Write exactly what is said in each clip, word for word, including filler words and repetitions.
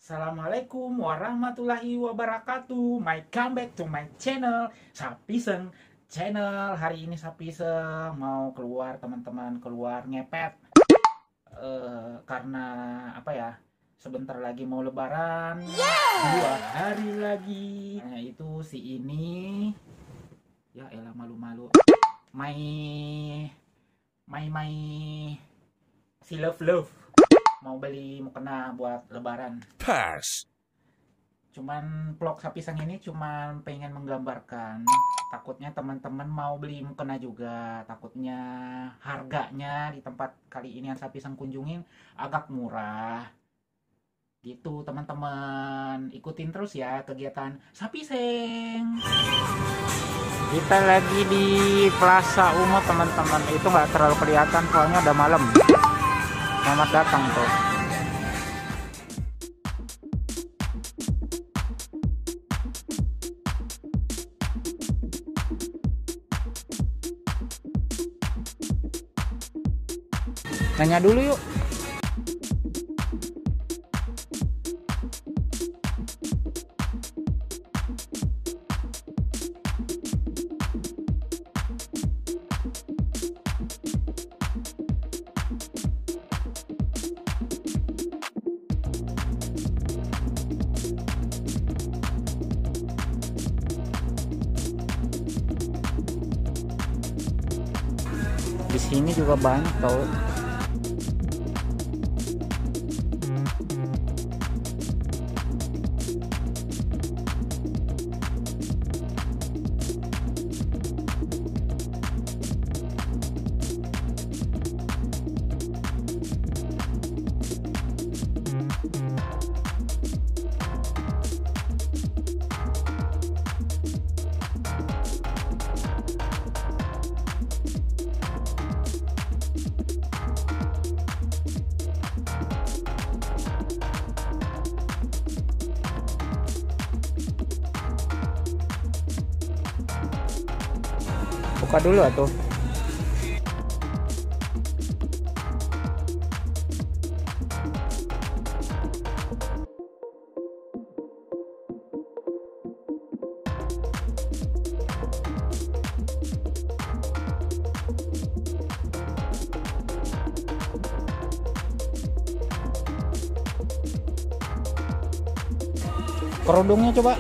Assalamualaikum warahmatullahi wabarakatuh. My come back to my channel Sapiseng Channel. Hari ini Sapiseng mau keluar, teman-teman, keluar ngepet uh, karena apa ya, sebentar lagi mau lebaran, dua hari lagi. Nah itu si ini, ya elah, malu-malu, my my my si love love mau beli mukena buat lebaran. Pass. Cuman vlog Sapiseng ini cuman pengen menggambarkan, takutnya teman-teman mau beli mukena juga, takutnya harganya di tempat kali ini yang Sapiseng kunjungin agak murah gitu. Teman-teman ikutin terus ya kegiatan Sapiseng. Kita lagi di Plaza Ungu, teman-teman. Itu nggak terlalu kelihatan soalnya udah malam. Selamat datang tuh. Nanya dulu yuk. Di sini juga banyak tau. Buka dulu atuh. Kerudungnya coba.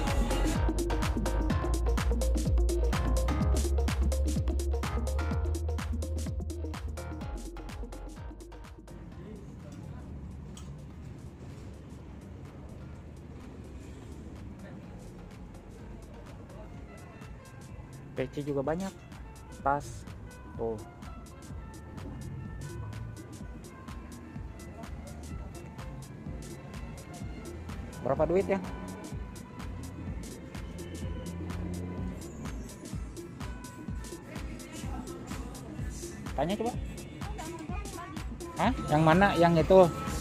Peci juga banyak, tas tuh. Berapa duit ya? Tanya coba. Hah? Yang mana? Yang itu?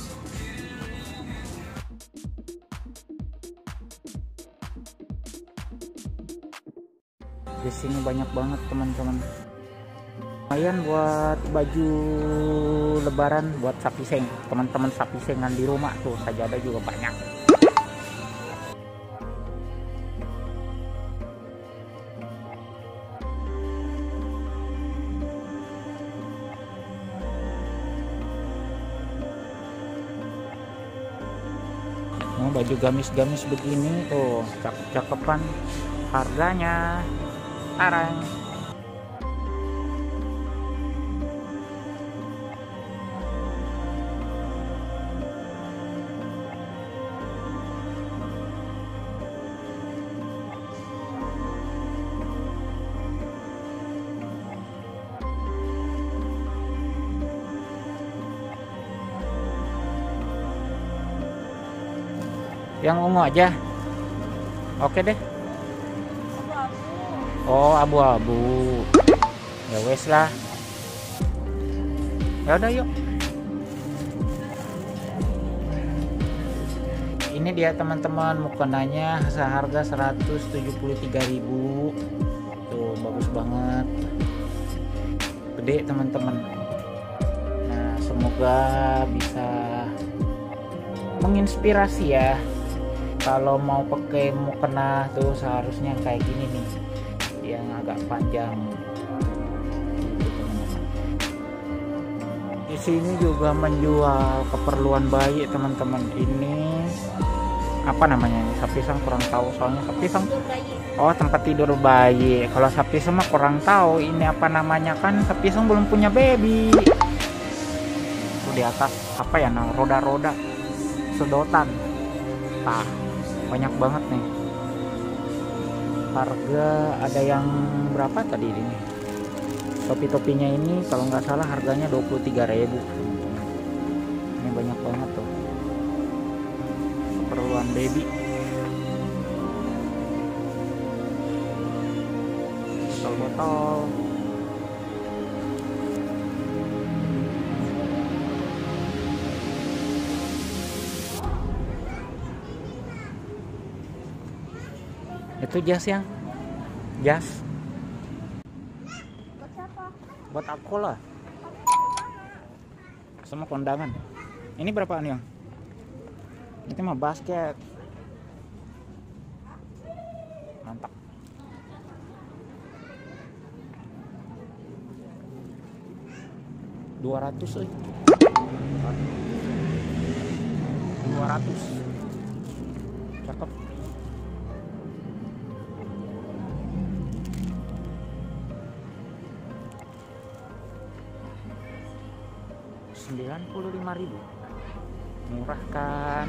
Di sini banyak banget teman-teman. Lumayan buat baju lebaran buat Sapiseng. Teman-teman Sapisengan di rumah tuh sajadah juga banyak. Oh, baju gamis-gamis begini tuh cakep-cakepan, harganya tarang. Yang ungu aja. Oke deh. Oh, abu-abu. Ya wes lah. Ya udah yuk. Ini dia teman-teman, mukenanya seharga seratus tujuh puluh tiga ribu. Tuh bagus banget. Gede teman-teman. Nah, semoga bisa menginspirasi ya Kalau mau pakai mukena tuh seharusnya kayak gini nih, yang agak panjang. Di sini juga menjual keperluan bayi teman-teman. Ini apa namanya? Sapi sang kurang tahu soalnya sapi sang. Oh, tempat tidur bayi. Kalau sapi sang mah kurang tahu. Ini apa namanya, kan sapi sang belum punya baby. Tuh di atas apa ya? Nah, roda-roda sedotan. Nah, banyak banget nih. Harga ada yang berapa tadi ini? Topi-topinya ini kalau nggak salah harganya dua puluh tiga ribu. Ini banyak banget tuh keperluan baby. Botol-botol. Itu jas yang jas buat aku lah, sama kondangan. Ini berapaan yang? Itu mah basket. Mantap. dua ratus eh. dua ratus. Cakep. sembilan puluh lima ribu. Murah kan?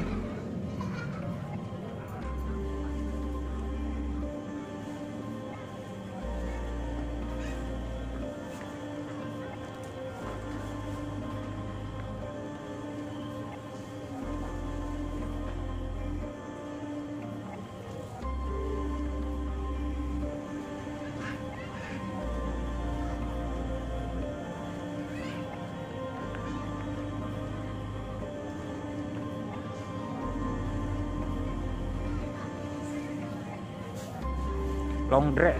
Long dress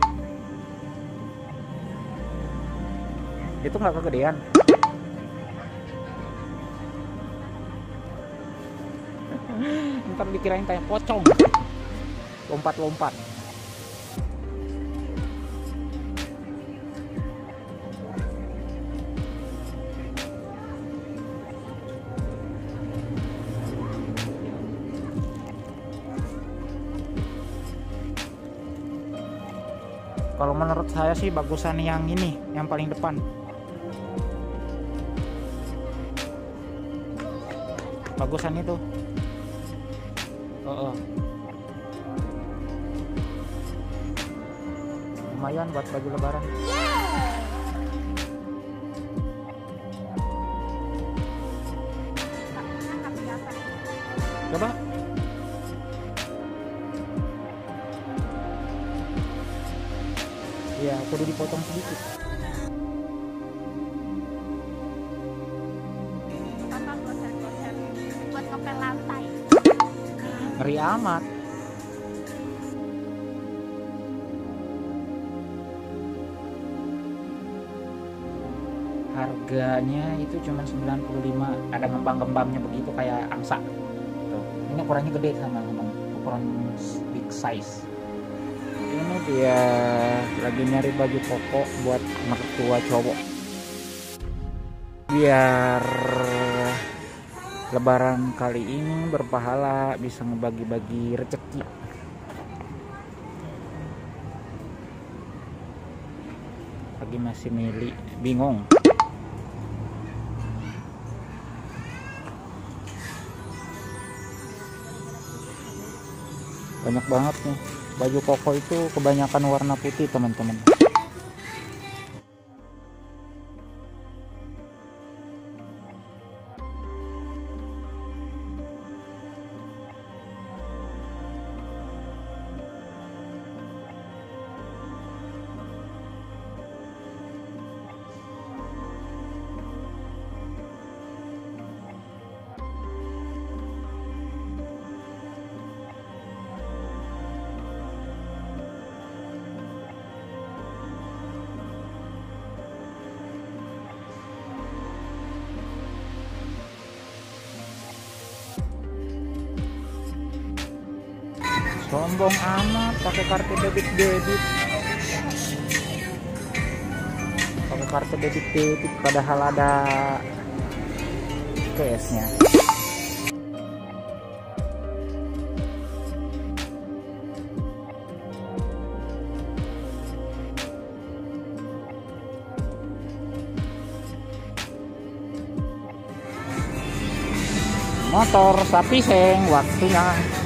itu nggak kegedean. Ntar dikirain kayak pocong lompat-lompat. Kalau menurut saya sih bagusan yang ini, yang paling depan. Bagusan itu. Oh, oh. Lumayan buat baju lebaran. Coba. Ya, kudu dipotong sedikit. Buat ngepel lantai. Ngeri amat. Harganya itu cuma sembilan puluh lima. Ada ngembang-ngembangnya begitu kayak angsa. Tuh. Ini ukurannya gede sama teman. Ukuran big size. Ini dia lagi nyari baju koko buat mertua cowok biar lebaran kali ini berpahala, bisa ngebagi-bagi rezeki. Lagi masih milih, bingung. Banyak banget nih. Baju koko itu kebanyakan warna putih teman-teman. Sombong amat pakai kartu debit debit. Pakai kartu debit debit padahal ada cashnya. Motor sapi seng waktunya.